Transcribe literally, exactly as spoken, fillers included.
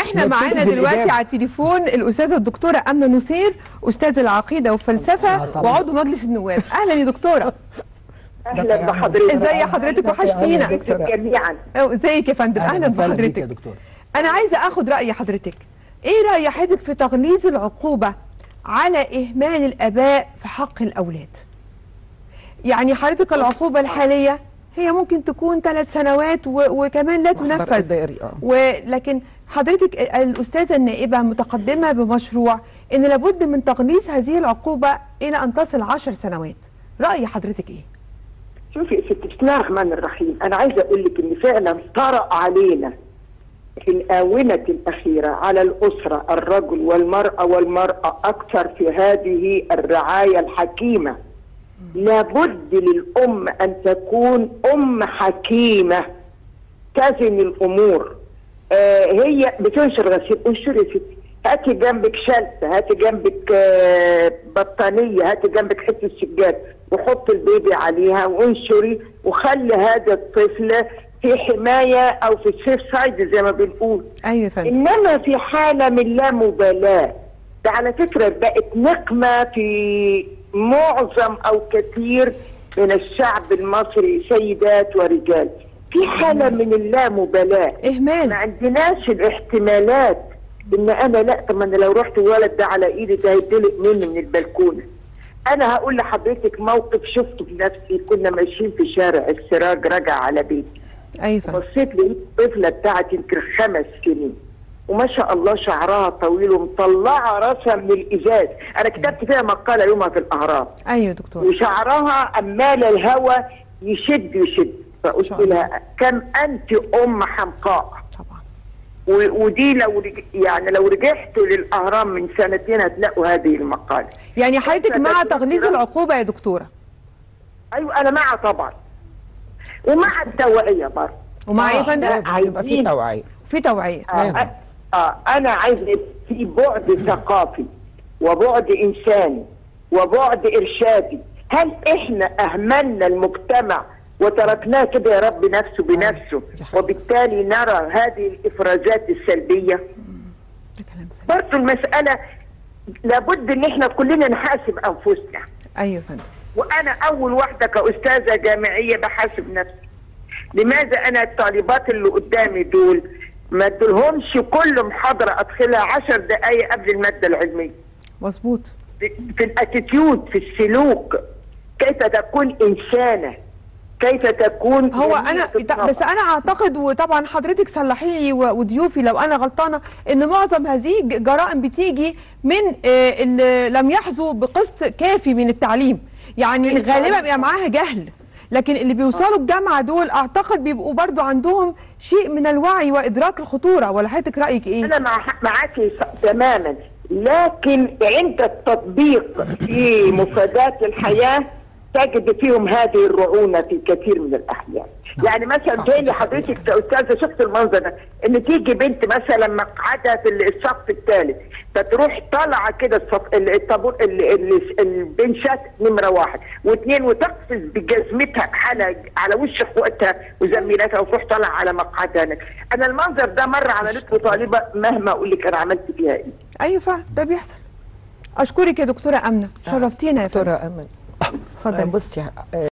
احنا معانا دلوقتي على التليفون الاستاذه الدكتوره امنه نصير، استاذ العقيده والفلسفه وعضو مجلس النواب. اهلا يا دكتوره. اهلا بحضرتك. ازي حضرتك؟ وحشتينا جميعا. ازيك يا فندم؟ اهلا بحضرتك يا دكتور. انا عايزه اخد راي حضرتك. ايه راي حضرتك في تغليظ العقوبه على اهمال الاباء في حق الاولاد؟ يعني حضرتك العقوبه الحاليه هي ممكن تكون ثلاث سنوات وكمان لا تنفذ، ولكن حضرتك الأستاذة النائبة متقدمة بمشروع إن لابد من تقليص هذه العقوبة إلى أن تصل عشر سنوات. رأي حضرتك إيه؟ شوفي يا ستي، بسم الله الرحمن الرحيم، أنا عايزة أقول لك إن فعلا طرأ علينا في الآونة الأخيرة على الأسرة الرجل والمرأة والمرأة أكثر في هذه الرعاية الحكيمة. لابد للأم أن تكون أم حكيمة تزن الأمور. آه هي بتنشر غسيل، انشري يا ستي، هاتي جنبك شلته، هاتي جنبك آه بطانيه، هاتي جنبك حته سجاد وحط البيبي عليها وانشري، وخلي هذا الطفل في حمايه او في السيف سايد زي ما بنقول. ايوه فندم. انما في حاله من لا مبالاه، ده على فكره بقت نقمه في معظم او كثير من الشعب المصري، سيدات ورجال، في حالة من اللامبالاة، إهمال، ما عندناش الاحتمالات إن أنا لا، طب أنا لو رحت الولد ده على إيدي ده هيدلق مني من البلكونة. أنا هقول لحضرتك موقف شفته بنفسي. كنا ماشيين في شارع السراج راجع على بيتي. أيوة. بصيت لقيت الطفلة بتاعتي يمكن خمس سنين وما شاء الله شعرها طويل ومطلعة راسها من الإزاز. أنا كتبت فيها مقالة يومها في الأهرام. أيوة دكتور. وشعرها عمال الهواء يشد يشد. فقلت لها كم انت ام حمقاء. طبعا. ودي لو رج... يعني لو رجعتوا للاهرام من سنتين هتلاقوا هذه المقاله. يعني حضرتك مع تغليظ العقوبه يا دكتوره؟ ايوه انا مع طبعا، ومع التوعيه برضه. ومع ايه يا فندم؟ لازم يبقى في توعيه. في توعيه آه لازم. آه, اه انا عايز في بعد ثقافي وبعد انساني وبعد ارشادي. هل احنا اهملنا المجتمع وتركناه كده يا رب نفسه بنفسه، وبالتالي نرى هذه الافرازات السلبيه؟ برضه المساله لابد ان احنا كلنا نحاسب انفسنا. ايوه فندم. وانا اول واحده كاستاذه جامعيه بحاسب نفسي. لماذا انا الطالبات اللي قدامي دول ما ادولهمش كل محاضره ادخلها عشر دقائق قبل الماده العلميه؟ مظبوط. في الاتيتيود، في السلوك، كيف تكون انسانه، كيف تكون هو انا بس انا اعتقد، وطبعا حضرتك صلحيني وضيوفي لو انا غلطانه، ان معظم هذه جرائم بتيجي من اللي لم يحظوا بقسط كافي من التعليم، يعني غالبا بيبقى معاها جهل، لكن اللي بيوصلوا الجامعه دول اعتقد بيبقوا برضو عندهم شيء من الوعي وادراك الخطوره. ولا حضرتك رايك ايه؟ انا مع معاكي تماما، لكن عند التطبيق في مفردات الحياه تجد فيهم هذه الرعونه في كثير من الاحيان. يعني مثلا زي اللي حضرتك كاستاذه شفت المنظر ده، ان تيجي بنت مثلا مقعدها في الصف الثالث فتروح طالعه كده الصف الطابور البنشات نمره واحد واثنين وتقفز بجزمتها على على وش اخواتها وزميلاتها وتروح طالعه على مقعدها. انا المنظر ده مره عملته طالبه، مهما اقول لك انا عملت فيها ايه. ايوه فعلا ده بيحصل. اشكرك يا دكتوره امنه، شرفتينا يا دكتوره امنه. اتفضلي. بصي